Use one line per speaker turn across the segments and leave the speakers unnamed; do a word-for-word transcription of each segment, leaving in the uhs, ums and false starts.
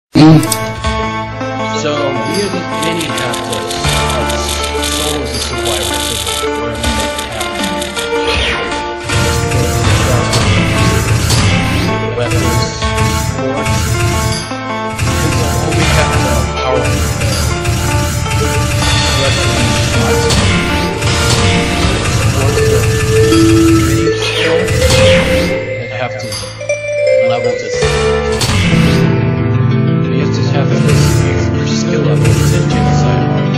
So we as many have to solve the survival system where we make it happen. Weapons, sports, and uh, we have to powerful wrestling shots, sports with many skills that have to level to have this your skill level is genocide.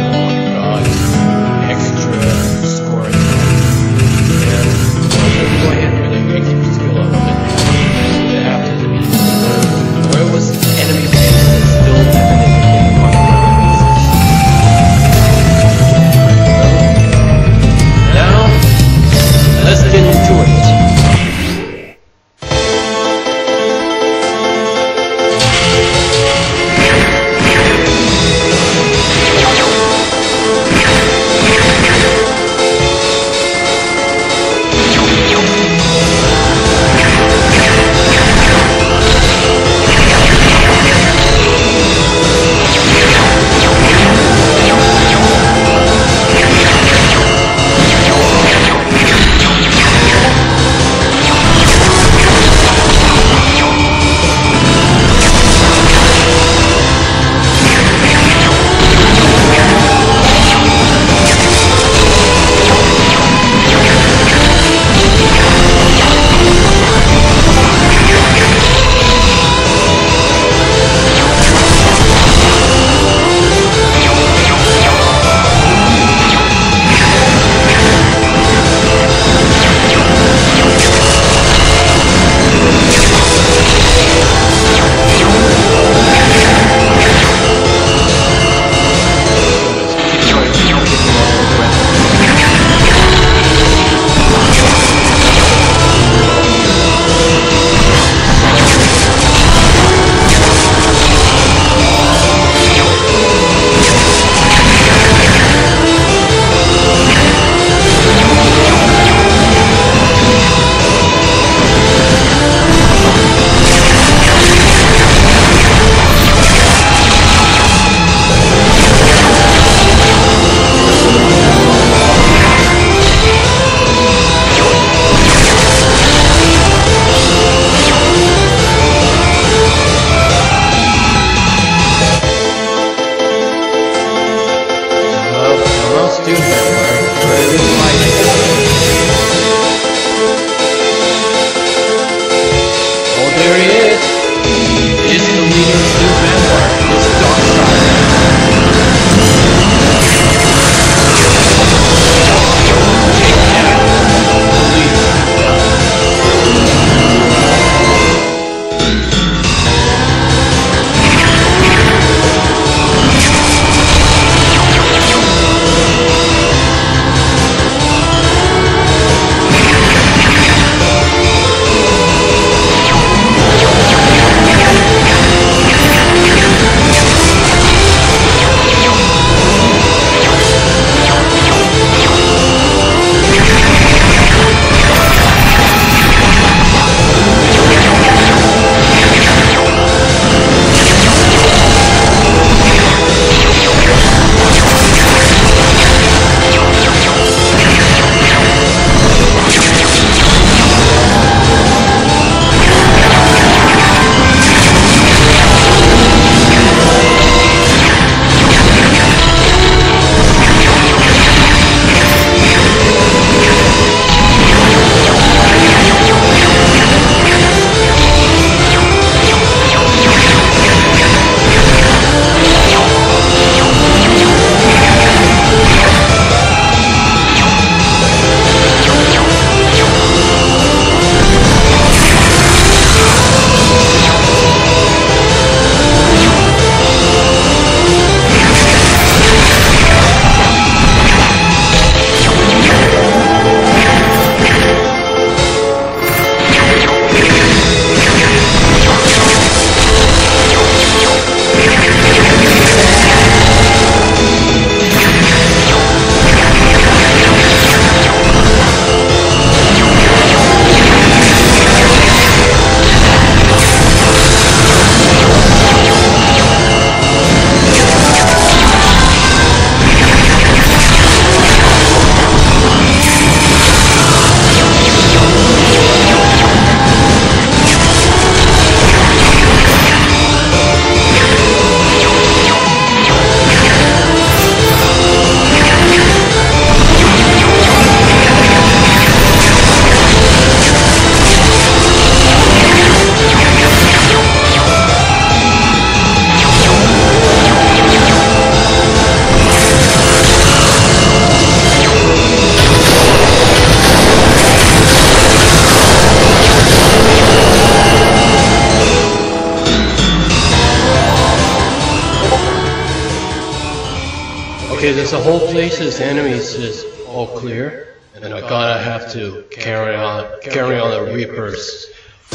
Okay, there's a whole place, there's enemies is all clear, and I gotta have to carry on, carry on the Reapers. I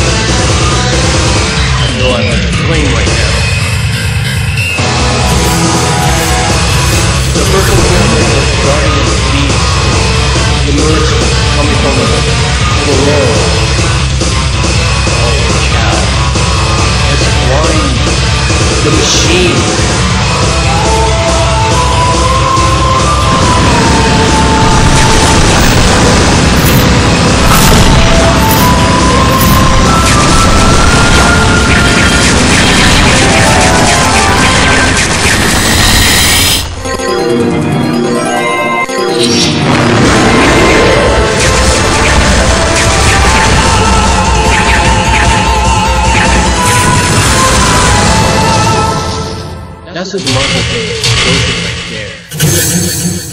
know I'm on the plane right now. The first one is the Guardian Beast. The emerge coming from the below. Holy cow. It's flying the machine. That's his muscle thing. Those are right there.